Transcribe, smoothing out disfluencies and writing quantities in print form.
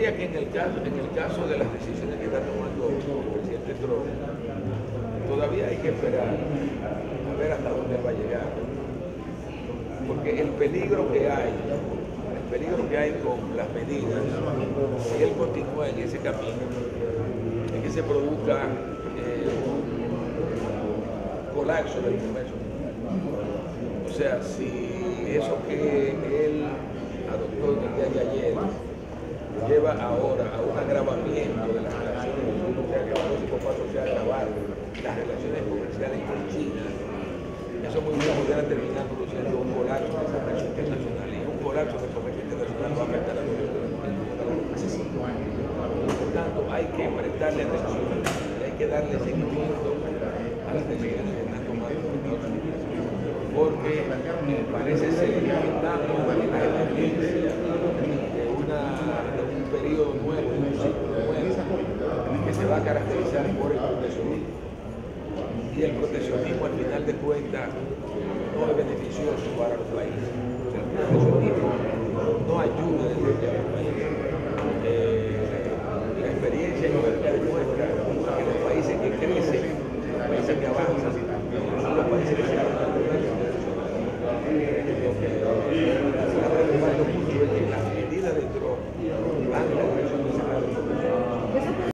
diría que en el caso de las decisiones que está tomando el presidente Trump, todavía hay que esperar a ver hasta dónde va a llegar. Porque el peligro que hay con las medidas, si él continúa en ese camino, es que se produzca un colapso del comercio. O sea, si eso que él adoptó en el día de ayer lleva ahora a un agravamiento de las relaciones, o sea, que el próximo paso sea agravar las relaciones comerciales con China, eso muy bien podría terminar produciendo un colapso del comercio internacional, y un colapso del comercio internacional va a afectar a los Por tanto, hay que prestarle atención y hay que darle seguimiento a las decisiones que están tomando los Estados Unidos, porque parece ser que estamos en la emergencia de un periodo nuevo, de un ciclo nuevo, que se va a caracterizar por el proteccionismo. Y el proteccionismo, al final de cuentas, no es beneficioso para los países. El proteccionismo no ayuda a desarrollar los países.